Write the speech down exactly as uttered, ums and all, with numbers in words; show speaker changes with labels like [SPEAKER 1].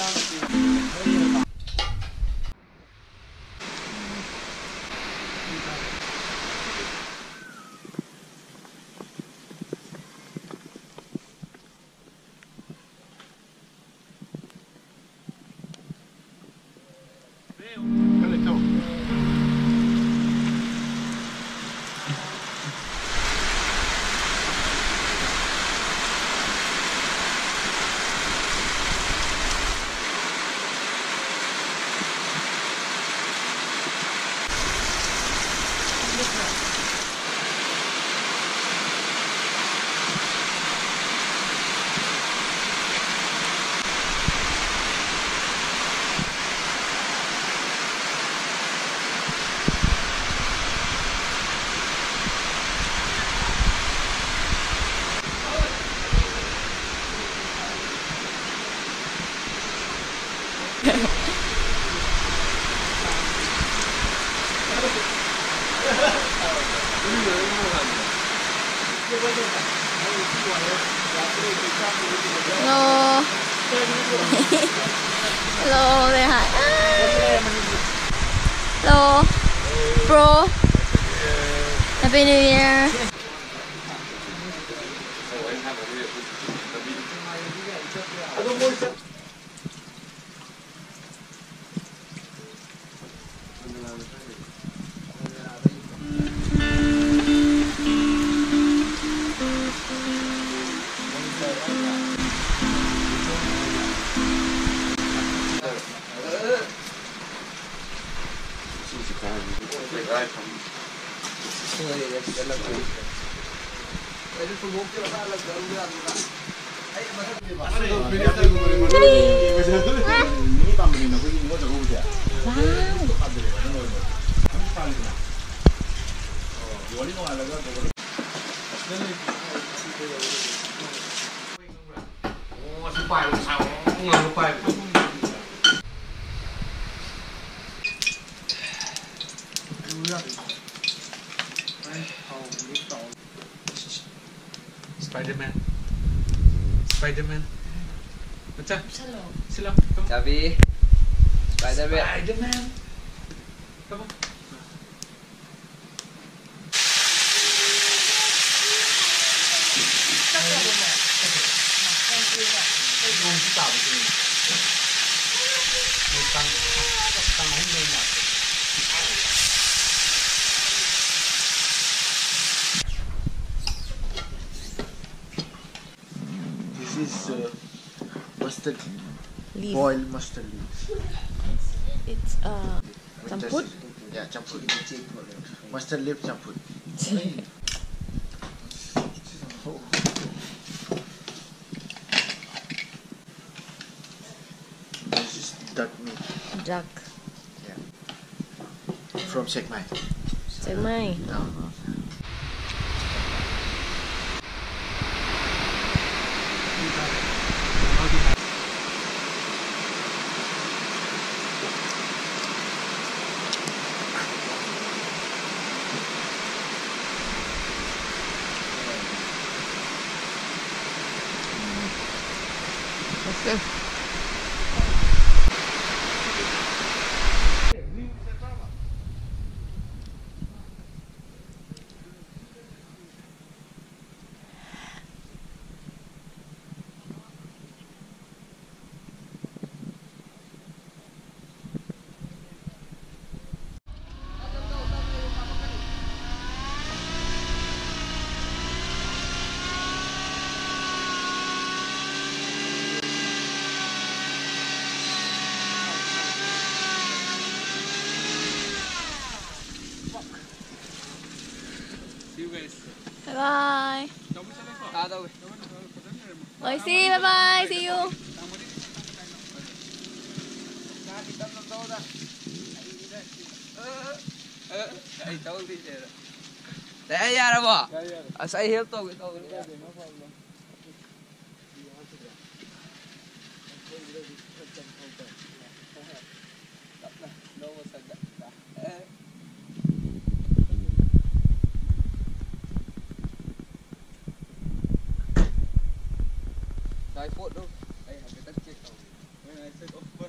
[SPEAKER 1] Hello. Hello, say hi. Hello, bro. Happy New Year.
[SPEAKER 2] Spider-Man. Spider-Man. Macam?
[SPEAKER 3] Salam.
[SPEAKER 2] Salam.
[SPEAKER 4] Tapi Spider-Man.
[SPEAKER 2] Spider-Man. Come on.
[SPEAKER 5] This is uh, mustard,
[SPEAKER 1] Leaf.
[SPEAKER 5] boiled mustard leaves.
[SPEAKER 1] It's uh, campur.
[SPEAKER 5] Yeah, campur. Mustard leaf campur. This is duck meat.
[SPEAKER 1] Duck.
[SPEAKER 5] Yeah. From Sekmai.
[SPEAKER 1] Sekmai.
[SPEAKER 5] No.
[SPEAKER 1] Okay.
[SPEAKER 2] See you guys.
[SPEAKER 1] Bye bye.
[SPEAKER 4] Ah, đâu rồi.
[SPEAKER 1] Oi, see. Bye bye. See you.
[SPEAKER 4] Để ra đâu bỏ. À, say hiếu tôi cái tôi. Đây phốt đâu. Đây là cái tất chiếc đầu.
[SPEAKER 2] Take off